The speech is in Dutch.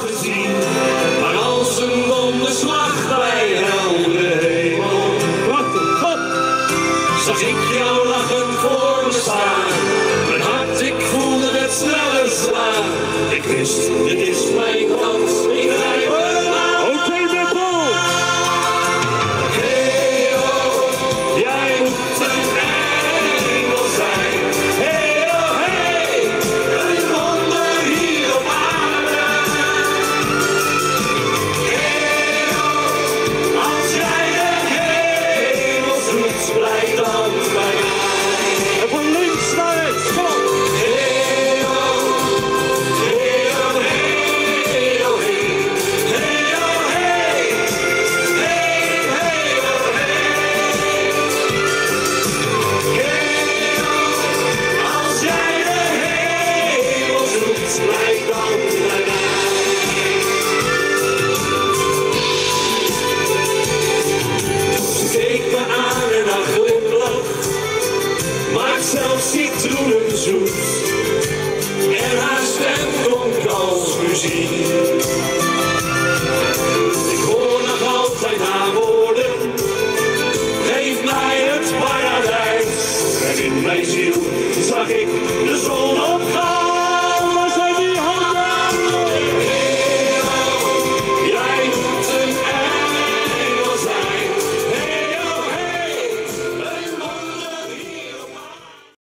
te zien. Maar als een donderslag bij heldere hemel. Zag ik jou lachend voor me staan. Mijn hart, ik voelde het sneller slaan. Ik wist, dit is mijn kans, ik grijp hem aan. Oké, met Paul. Hey oh, jij moet een engel zijn. Hey oh hey, een wonder hier op aarde. Hey oh, als jij de hemel zoekt, blijf dan bij mij. En van links naar rechts, kom. Hey oh, hey oh, hey oh, hey. Hey oh hey, hey hey oh hey. Hey oh, als jij de hemel zoekt, blijf dan bij mij. Ze keek me aan en haar glimlach maakt zelfs citroenen zoet. En haar stem klonk als muziek.